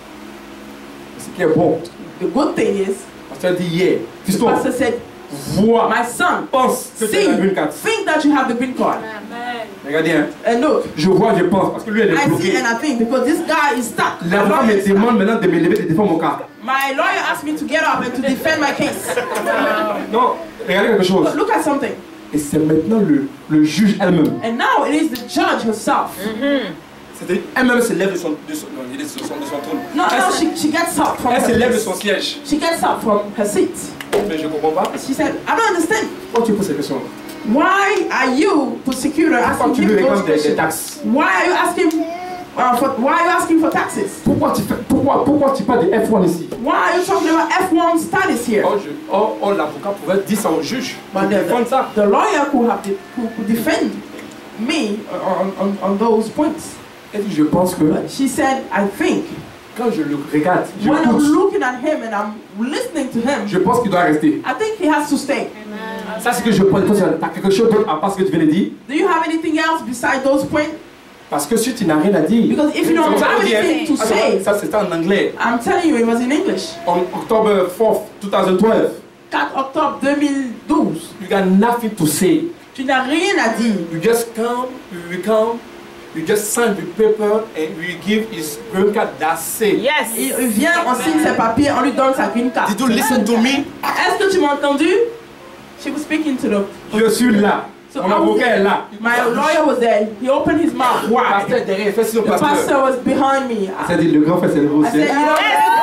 Ce qui est bon. The good thing is, Pasteur dit hier. the Fiston, pastor said, vois. my son, Pense que tu see, as la green card. think that you have the green card. Regardez, hein. And look, Je vois, je pense. Parce que lui, elle est I see bloquée. and I think because this guy is stuck. My L'avocat lawyer me is stuck. demande maintenant de me lever et de défendre mon cas. My lawyer asked me to get up and to defend my case. Non, regardez quelque chose. But look at something. Et c'est maintenant le, le juge elle-même. And now it is the judge herself. C'est-à-dire, elle-même se lève de son, de son, non, il est de son, de son trône. No, Elle, no, se- she, she gets up from elle se her lève de place. son siège. She gets up from her seat. Mais je ne comprends pas. She said, I don't understand. Pourquoi tu poses cette question? Why are you, prosecutor, Pourquoi asking tu him lui those réclames des, des questions? taxes? Why are you asking? Uh, for, why are you asking for taxes? Pourquoi tu, fais, pourquoi, pourquoi tu parles de F un ici? Why are you talking about F one status here? Oh, je- oh, oh, l'avocat pouvait dire ça au juge. Pour But the, défendre ça. the, the lawyer could have de, who could defend me on, on, on those points. Elle dit, je pense que But she said, I think quand je le regarde, je when I'm écoute, looking at him and I'm listening to him, je pense qu'il doit rester. I think he has to stay. Ça, c'est ce que je pense. Tu as quelque chose d'autre à part ce que tu viens de dire? Do you have anything else besides those points? Parce que si tu n'as rien à dire, Because if you don't ça, have ça, anything to ah, ça, say, ça c'était en anglais. I'm telling you, it was in English. En October fourth, twenty twelve, quatre octobre deux mille douze. you got nothing to say. Tu n'as rien à dire. You just come, you come, you just sign the paper and we give his green card. That's it. Yes. Il il vient, on signe ses papiers, on lui donne sa green card. Did you listen to me? Est-ce que tu m'as entendu? She was speaking to the... Je suis là. So Mon I was avocat est there. là. My lawyer was there. He opened his mouth Le wide. pasteur derrière, fais sur le The pasteur. pastor was behind me. Ça dit le grand frère c'est le beau I said, you ciel. know,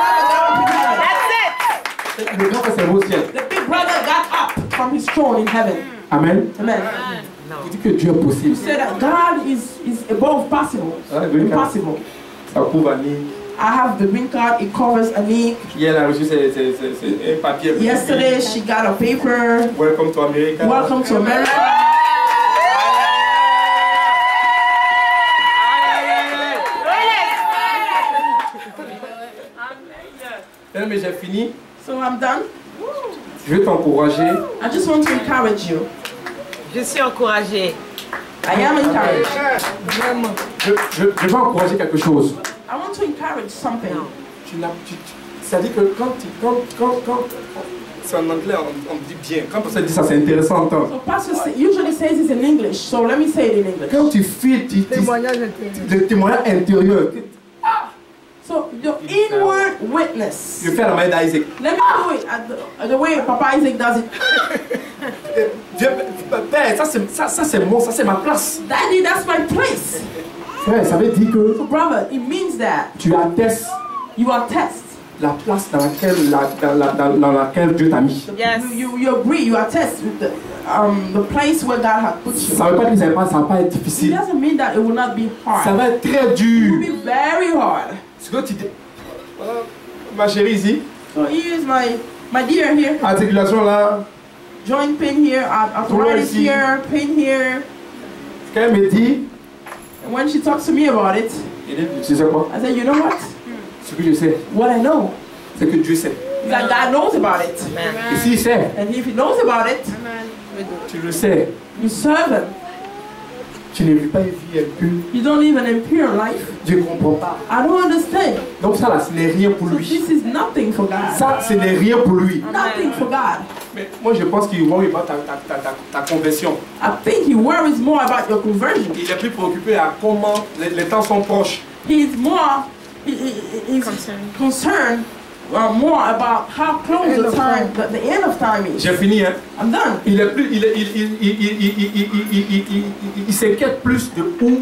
That's it. Le grand frère c'est le beau ciel. the big brother got up from his throne in heaven. Amen. Amen. Tu dis que Dieu est possible. He said that God is, is above possible. Ah, green card. Impossible. Ça prouve à Nick. I have the green card. It covers Anik. Hier, elle a reçu ses- ses- ses- ses- un papier. Yesterday, she got a paper. Welcome to America. Welcome to America. Eh, mais j'ai fini. So I'm done. Je vais t'encourager. I just want to encourage you. Je suis encouragée. I am encouraged. Vraiment. Je, je, je vais encourager quelque chose. I want to encourage something. Tu n'as- tu- tu- C'est-à-dire que quand tu. Quand, quand, quand, c'est en anglais, on, on dit bien. Quand on se dit ça, c'est intéressant à entendre. So pastor say, usually says it's in English. So let me say it in English. Quand tu fais tu, tu, le témoignage intérieur, So your inward witness. je fais la manière d'Isaac. Let me do it at the, the way Papa Isaac does it. Dieu, Père, ça c'est ça, ça, c'est moi, ça c'est ma place. Daddy, that's my place. Frère, ça veut dire que So brother, it means that tu attestes you are test. la place dans laquelle, la, dans, la- dans, dans laquelle Dieu t'a mis. Yes. You, you, you agree, you attest with the, um, the place where God has put you. Ça ne veut pas dire que ça va pas, ça va pas être It difficile. doesn't mean that it will not be Ça hard. va être très It will dur. be very hard. Ce que tu dis. Voilà, ma chérie ici, So here's my, my dear here. articulation là, Joint pain here, ar- arthritis ici. here, pain here. quand elle me dit, And when she talks to me about it, il dit, tu sais quoi? I say, you know what? Ce que je sais, What I know c'est que Dieu sait. is that God knows about it. Et s'il sait, And if He knows about it, tu le sais, you serve Him. tu ne vis pas une vie impure. You don't live an impure life. Dieu ne comprend pas. I don't understand. Donc ça là, ce n'est rien pour So lui. this is nothing for God. Ça, ce n'est rien pour lui. Nothing for God. Mais moi, je pense qu'il worry about ta, ta, ta, ta, ta conversion. I think He worries more about your conversion. Il est plus préoccupé à comment les, les temps sont proches. He's more he, he, he's concerned uh, more about how close the time, the, the end of time is. J'ai fini, hein. I'm done. Il est plus, il, est- il, il, il, il, il, il, il, il, il, il, il, il s'inquiète plus de où,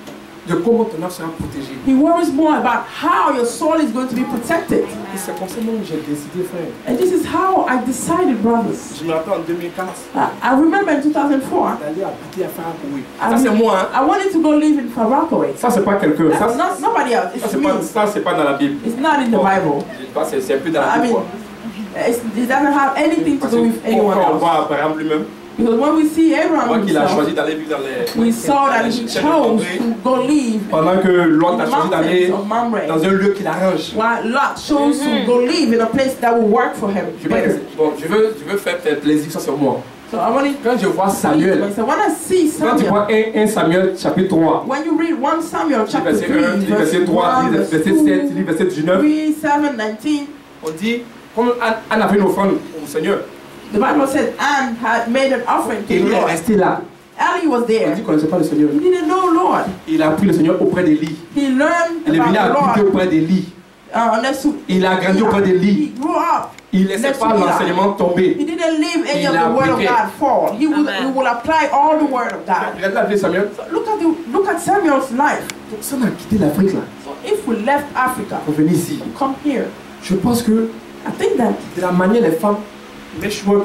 de comment ton âme sera protégée. He worries more about how your soul is going to be protected. Et c'est comme ça que j'ai décidé, frère. And this is how I decided, brothers. Je me rappelle en deux mille quinze I, I remember in two thousand four, d'aller habiter à Farakoué. I, Ça c'est moi, hein. I wanted to go live in Farakaway. Ça c'est pas quelqu'un. Ça, That's not nobody else. ça, It's c'est me. pas, ça c'est pas dans la Bible. It's not in the Bon, Bible. je sais pas, c'est c'est un peu dans la I Bible. mean, quoi. it's, it doesn't have anything to Parce do que with anyone quand on else. voit Abraham lui-même, Because when we see on voit Abraham qu'il a himself, choisi d'aller vivre dans les. we saw that he Chef de chose Mamré, to go live pendant que in l'autre the a choisi d'aller mountains of Mamre. dans un lieu qu'il arrange. While Lot chose to go live in a place that will work for him Je, vais, better. bon, je, veux, je veux faire faire plaisir, ça sur moi. So I want to Quand je vois Samuel, So when I see quand tu Samuel, vois un Samuel chapitre trois, when you read First Samuel chapter verset three, un, tu lis verse verset trois, one, tu lis verse verset sept, tu lis two, verset dix-neuf, three, seven, nineteen, on dit, comme Anne, Anne avait une offrande au Seigneur, the Bible said Anne had made an offering to et the il est Lord. resté là. Eli was On dit there. qu'il ne connaissait pas le Seigneur. He didn't know Lord. Il a appris le Seigneur auprès d'Élie. He learned Il est venu about habiter the Lord auprès d'Élie. uh, next to Il a grandi auprès d'Élie. He grew up. Il ne laissait Next pas to Eli. l'enseignement tomber. He didn't leave any Il of a the word of appliqué. God fall. He will, Amen. he will apply all the word of God. Regardez la vie de Samuel. So look at the look at Samuel's life. Donc, si on a quitté l'Afrique là, So if we left Africa, pour venir ici, come here, je pense que I think that de la manière les femmes, les cheveux,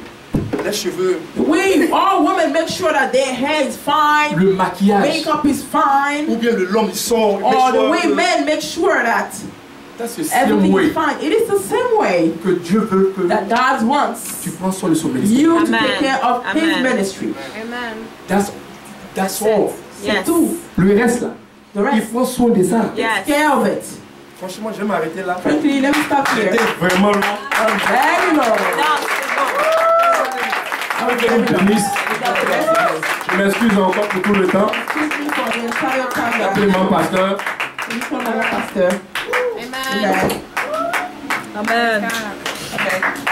les cheveux, the way all women make sure that their hair is fine, le maquillage, makeup is fine, ou bien le l'homme il sort, il or the make way sure que- men make sure that ça c'est le same everything way is fine. It is the same way que Dieu veut que that God wants tu prends soin de son ministère. you to Amen. take care of His Amen. ministry. That's, that's all. C'est Yes. tout. Le reste là, The il rest, prend soin de ça. Yes. take care of it. Franchement, je vais m'arrêter là. Frankly, let me stop here. C'était vraiment long. I'm very low. Non, c'est bon. Que Dieu vous bénisse. God bless you. Je Je m'excuse encore pour tout le temps. Excuse me for the entire time that Appelez-moi pasteur. you call me pastor. Amen. Amen. Amen. Okay.